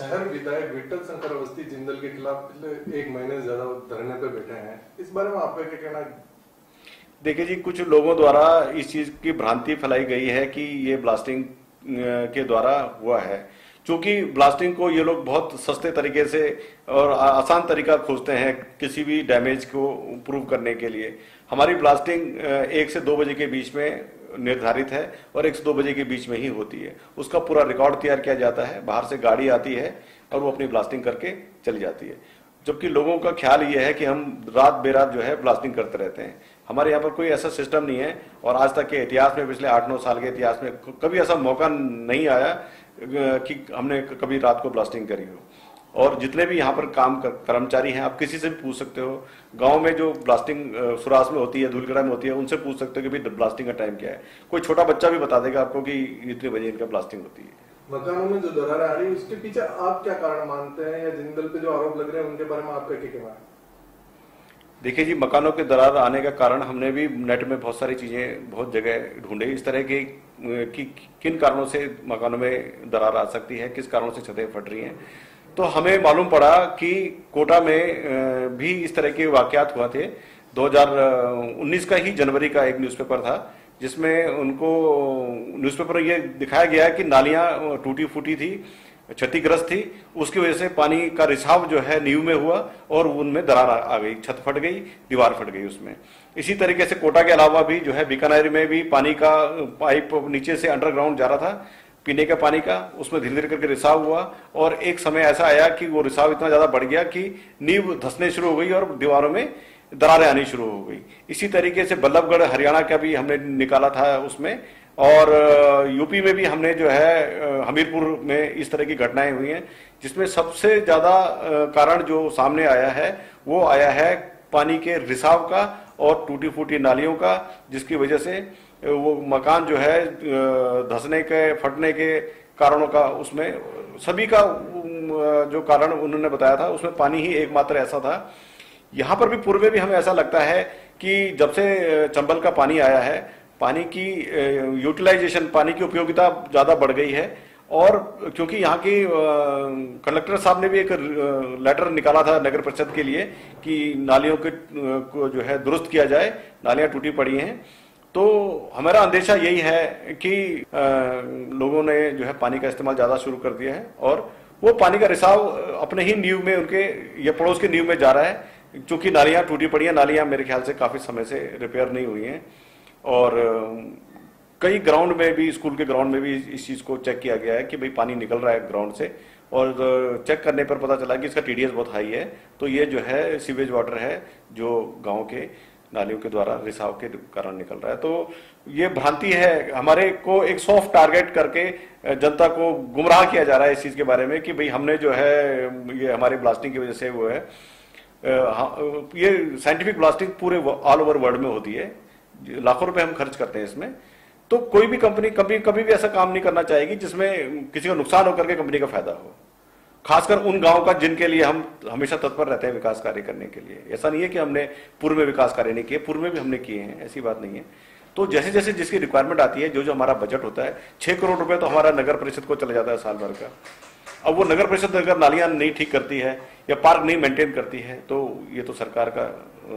शहर विधायक विठल शंकर अवस्थी जिंदल के खिलाफ पिछले 1 महीने से ज्यादा धरने पर बैठे हैं, इस बारे में आपका क्या कहना है? देखिए जी, कुछ लोगों द्वारा इस चीज की भ्रांति फैलाई गई है कि ये ब्लास्टिंग के द्वारा हुआ है। क्योंकि ब्लास्टिंग को ये लोग बहुत सस्ते तरीके से और आसान तरीका खोजते हैं किसी भी डैमेज को प्रूव करने के लिए। हमारी ब्लास्टिंग 1 से 2 बजे के बीच में निर्धारित है और 1 से 2 बजे के बीच में ही होती है। उसका पूरा रिकॉर्ड तैयार किया जाता है, बाहर से गाड़ी आती है और वो अपनी ब्लास्टिंग करके चली जाती है। जबकि लोगों का ख्याल ये है कि हम रात बेरात जो है ब्लास्टिंग करते रहते हैं। हमारे यहाँ पर कोई ऐसा सिस्टम नहीं है और आज तक के इतिहास में, पिछले 8-9 साल के इतिहास में कभी ऐसा मौका नहीं आया कि हमने कभी रात को ब्लास्टिंग करी हो। और जितने भी यहाँ पर काम कर्मचारी हैं, आप किसी से भी पूछ सकते हो, गांव में जो ब्लास्टिंग सुरास में होती है, धूलगढ़ा में होती है, उनसे पूछ सकते हो कि भाई ब्लास्टिंग का टाइम क्या है। कोई छोटा बच्चा भी बता देगा आपको कि इतने बजे इनका ब्लास्टिंग होती है। मकानों में जो दरारें आ रही है उसके पीछे आप क्या कारण मानते हैं, या जिंदल पे जो आरोप लग रहे हैं उनके बारे में आपका क्या कहना है? देखिए जी, मकानों के दरार आने का कारण हमने भी नेट में बहुत सारी चीजें बहुत जगह ढूंढे इस तरह के कि किन कारणों से मकानों में दरार आ सकती है, किस कारणों से छतें फट रही हैं। तो हमें मालूम पड़ा कि कोटा में भी इस तरह के वाकयात हुआ थे। 2019 का ही जनवरी का एक न्यूज़पेपर था जिसमें उनको न्यूज़पेपर ये दिखाया गया कि नालियां टूटी फूटी थी, क्षतिग्रस्त थी, उसकी वजह से पानी का रिसाव जो है नींव में हुआ और उनमें दरार आ गई, छत फट गई, दीवार फट गई उसमें। इसी तरीके से कोटा के अलावा भी जो है बीकानेर में भी पानी का पाइप नीचे से अंडरग्राउंड जा रहा था पीने का पानी का, उसमें धीरे धीरे करके रिसाव हुआ और एक समय ऐसा आया कि वो रिसाव इतना ज्यादा बढ़ गया कि नींव धंसने शुरू हो गई और दीवारों में दरारें आनी शुरू हो गई। इसी तरीके से बल्लभगढ़ हरियाणा का भी हमने निकाला था उसमें, और यूपी में भी हमने जो है हमीरपुर में इस तरह की घटनाएं हुई हैं, जिसमें सबसे ज्यादा कारण जो सामने आया है वो आया है पानी के रिसाव का और टूटी फूटी नालियों का, जिसकी वजह से वो मकान जो है धंसने के फटने के कारणों का, उसमें सभी का जो कारण उन्होंने बताया था उसमें पानी ही एकमात्र ऐसा था। यहाँ पर भी पूर्व में भी हमें ऐसा लगता है कि जब से चंबल का पानी आया है, पानी की यूटिलाइजेशन, पानी की उपयोगिता ज्यादा बढ़ गई है। और क्योंकि यहाँ की कलेक्टर साहब ने भी एक लेटर निकाला था नगर परिषद के लिए कि नालियों को जो है दुरुस्त किया जाए, नालियां टूटी पड़ी हैं। तो हमारा अंदेशा यही है कि लोगों ने जो है पानी का इस्तेमाल ज्यादा शुरू कर दिया है और वो पानी का रिसाव अपने ही नींव में, उनके या पड़ोस के नींव में जा रहा है। क्योंकि नालियां टूटी पड़ी हैं, नालियां मेरे ख्याल से काफी समय से रिपेयर नहीं हुई हैं और कई ग्राउंड में भी, स्कूल के ग्राउंड में भी इस चीज को चेक किया गया है कि भाई पानी निकल रहा है ग्राउंड से, और चेक करने पर पता चला कि इसका टीडीएस बहुत हाई है। तो ये जो है सीवेज वाटर है जो गांव के नालियों के द्वारा रिसाव के कारण निकल रहा है। तो ये भ्रांति है, हमारे को एक सॉफ्ट टारगेट करके जनता को गुमराह किया जा रहा है इस चीज के बारे में कि भाई हमने जो है ये हमारी ब्लास्टिंग की वजह से वो है। ये साइंटिफिक ब्लास्टिंग पूरे ऑल ओवर वर्ल्ड में होती है, लाखों रुपए हम खर्च करते हैं इसमें। तो कोई भी कंपनी कभी भी ऐसा काम नहीं करना चाहेगी जिसमें किसी को नुकसान होकर के कंपनी का फायदा हो, खासकर उन गांव का जिनके लिए हम हमेशा तत्पर रहते हैं विकास कार्य करने के लिए। ऐसा नहीं है कि हमने पूर्व में विकास कार्य नहीं किए, पूर्व में भी हमने किए हैं, ऐसी बात नहीं है। तो जैसे जैसे जिसकी रिक्वायरमेंट आती है, जो हमारा बजट होता है, 6 करोड़ रुपए तो हमारा नगर परिषद को चला जाता है साल भर का। अब वो नगर परिषद अगर नालियां नहीं ठीक करती है या पार्क नहीं मेंटेन करती है तो ये तो सरकार का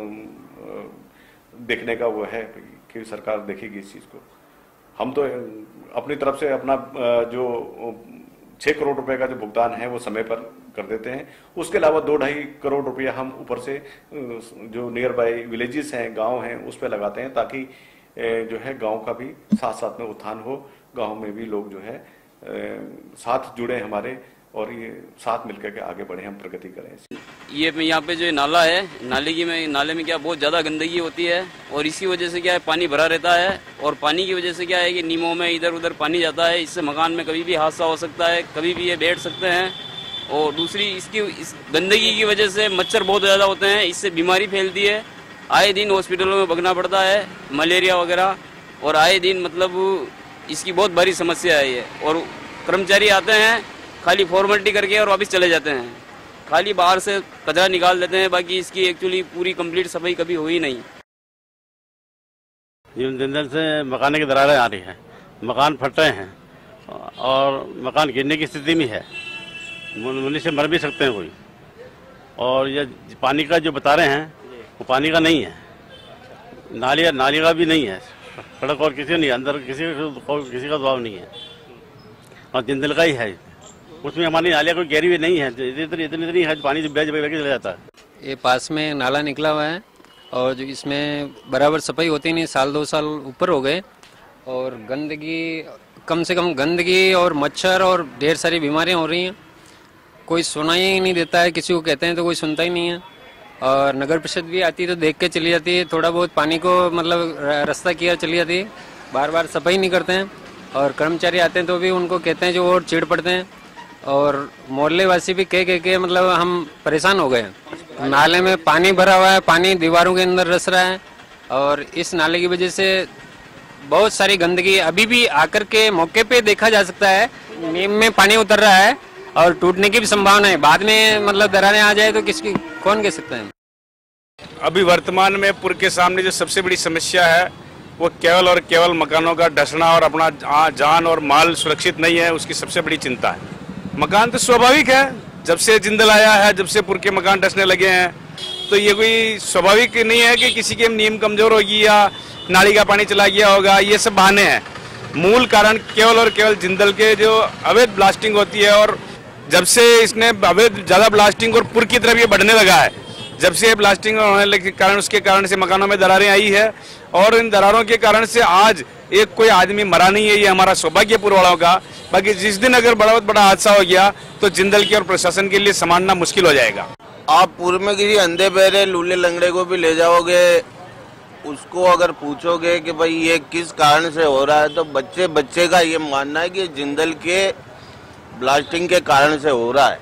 देखने का वो है कि सरकार देखेगी इस चीज को। हम तो अपनी तरफ से अपना जो 6 करोड़ रुपए का जो भुगतान है वो समय पर कर देते हैं। उसके अलावा 2-2.5 करोड़ रुपया हम ऊपर से जो नियर बाय विलेजेस हैं, गांव हैं, उस पर लगाते हैं ताकि जो है गांव का भी साथ साथ में उत्थान हो, गांव में भी लोग जो है साथ जुड़े हमारे और ये साथ मिलकर के आगे बढ़े, हम प्रगति करें। ये यहाँ पे जो नाला है, नाले में क्या बहुत ज़्यादा गंदगी होती है और इसी वजह से क्या है पानी भरा रहता है और पानी की वजह से क्या है कि नीमों में इधर उधर पानी जाता है। इससे मकान में कभी भी हादसा हो सकता है, कभी भी ये बैठ सकते हैं। और दूसरी इस गंदगी की वजह से मच्छर बहुत ज़्यादा होते हैं, इससे बीमारी फैलती है। आए दिन हॉस्पिटलों में भगना पड़ता है, मलेरिया वगैरह, और आए दिन मतलब इसकी बहुत बड़ी समस्या है ये। और कर्मचारी आते हैं खाली फॉर्मेलिटी करके और वापस चले जाते हैं, खाली बाहर से कचरा निकाल देते हैं, बाकी इसकी एक्चुअली पूरी कंप्लीट सफाई कभी हुई नहीं। दिन दिन से मकान की दरारें आ रही हैं, मकान फट रहे हैं और मकान गिरने की स्थिति में है। मनुष्य मर भी सकते हैं कोई। और ये पानी का जो बता रहे हैं वो पानी का नहीं है, नाली का भी नहीं है, सड़क और किसी नहीं, अंदर किसी का दबाव नहीं है, और जिंदल का ही है। उसमें हमारी नालियाँ कोई गहरी भी नहीं है, इतनी है, पानी बेच के चला जाता है। ये पास में नाला निकला हुआ है और जो इसमें बराबर सफाई होती नहीं, साल 2 साल ऊपर हो गए, और गंदगी, कम से कम गंदगी और मच्छर और ढेर सारी बीमारियां हो रही हैं। कोई सुनाई ही नहीं देता है, किसी को कहते हैं तो कोई सुनता ही नहीं है। और नगर परिषद भी आती है तो देख के चली जाती है, थोड़ा बहुत पानी को मतलब रास्ता किया चली जाती है, बार बार सफाई नहीं करते हैं। और कर्मचारी आते हैं तो भी उनको कहते हैं जो और चिढ़ पड़ते हैं, और मोहल्ले वासी भी कह के मतलब हम परेशान हो गए। नाले में पानी भरा हुआ है, पानी दीवारों के अंदर रस रहा है, और इस नाले की वजह से बहुत सारी गंदगी अभी भी आकर के मौके पे देखा जा सकता है। नीम में पानी उतर रहा है और टूटने की भी संभावना है, बाद में मतलब दरारें आ जाए तो किसकी कौन कह सकता है। अभी वर्तमान में पुर के सामने जो सबसे बड़ी समस्या है वो केवल और केवल मकानों का धंसना और अपना जान और माल सुरक्षित नहीं है, उसकी सबसे बड़ी चिंता है। मकान तो स्वाभाविक है, जब से जिंदल आया है, जब से पुर के मकान धंसने लगे हैं, तो ये कोई स्वाभाविक नहीं है कि किसी की नींव कमजोर होगी या नाली का पानी चला गया होगा, ये सब बहाने हैं। मूल कारण केवल और केवल जिंदल के जो अवैध ब्लास्टिंग होती है, और जब से इसने अवैध ज्यादा ब्लास्टिंग और पुर की तरफ ये बढ़ने लगा है, जब से ब्लास्टिंग होने लगे कारण उसके कारण से मकानों में दरारें आई है, और इन दरारों के कारण से आज एक कोई आदमी मरा नहीं है, ये हमारा सौभाग्य पुर वालों का। बाकी जिस दिन अगर बहुत बड़ा हादसा हो गया तो जिंदल की और प्रशासन के लिए संभालना मुश्किल हो जाएगा। आप पूर्व में किसी अंधे बहरे लूले लंगड़े को भी ले जाओगे, उसको अगर पूछोगे कि भाई ये किस कारण से हो रहा है, तो बच्चे का ये मानना है कि जिंदल के ब्लास्टिंग के कारण से हो रहा है।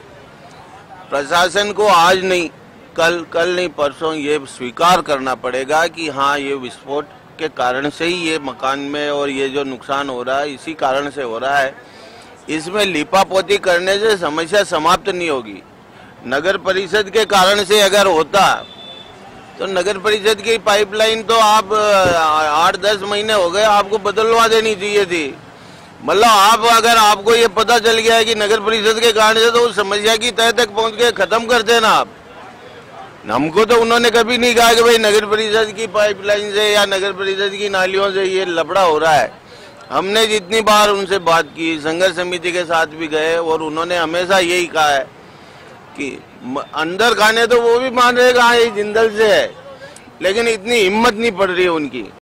प्रशासन को आज नहीं, कल नहीं, परसों ये स्वीकार करना पड़ेगा कि हाँ, ये विस्फोट के कारण से ही ये मकान में और ये जो नुकसान हो रहा है इसी कारण से हो रहा है। इसमें लिपापोती करने से समस्या समाप्त नहीं होगी। नगर परिषद के कारण से अगर होता तो नगर परिषद की पाइपलाइन तो आप 8-10 महीने हो गए, आपको बदलवा देनी चाहिए थी। मतलब आप अगर आपको ये पता चल गया है कि नगर परिषद के कारण से, तो उस समस्या की तह तक पहुंच के खत्म कर देना आप। हमको तो उन्होंने कभी नहीं कहा कि भाई नगर परिषद की पाइपलाइन से या नगर परिषद की नालियों से ये लफड़ा हो रहा है। हमने जितनी बार उनसे बात की, संघर्ष समिति के साथ भी गए, और उन्होंने हमेशा यही कहा है कि अंदर खाने तो वो भी मान रहे हाँ ये जिंदल से है, लेकिन इतनी हिम्मत नहीं पड़ रही है उनकी।